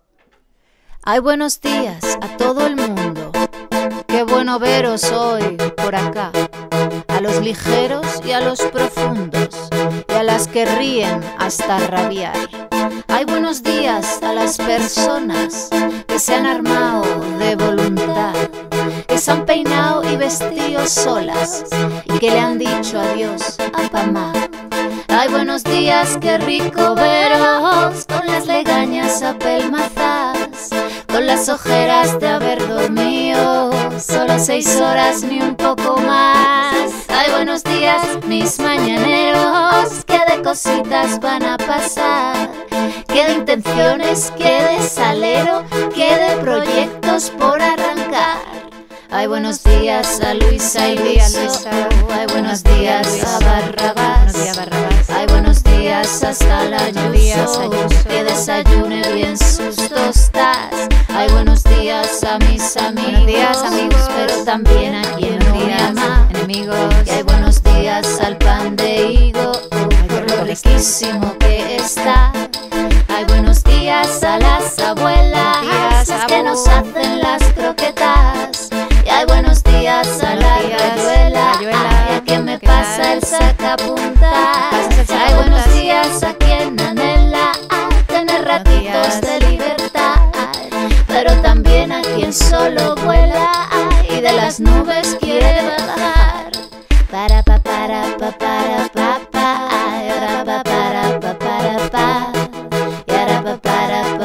Hay buenos días a todo el mundo. Qué bueno veros hoy por acá. A los ligeros y a los profundos, y a las que ríen hasta rabiar. Hay buenos días a las personas que se han armado de voluntad, que se han peinado y vestido solas y que le han dicho adiós a mamá. Hay buenos días, qué rico veros con las legañas apelmazadas, con las ojeras de haber dormido solo 6 horas ni un poco más. Hay buenos días, mis mañaneros, que de cositas van a pasar, que de intenciones, que de salero, que de proyectos por arrancar. Hay buenos días a Luisa y Luiso, hay buenos días a Barrabás, hay buenos días hasta la Ayuso, que desayune bien sus tostas. Hay buenos días a mis amigos, pero también a quien no me ama. Y hay buenos días al pan de higo, por lo riquísimo que está. Hay buenos días a las abuelas, las que nos hacen las croquetas. Y hay buenos días a la rayuela, a quien me pasa el sacapuntas. Hay buenos días a quien anhela tener ratitos de libertad, pero también a quien solo vuela y de las nubes quiere bajar. Para pa para pa para pa pa, para pa para pa para pa, para pa para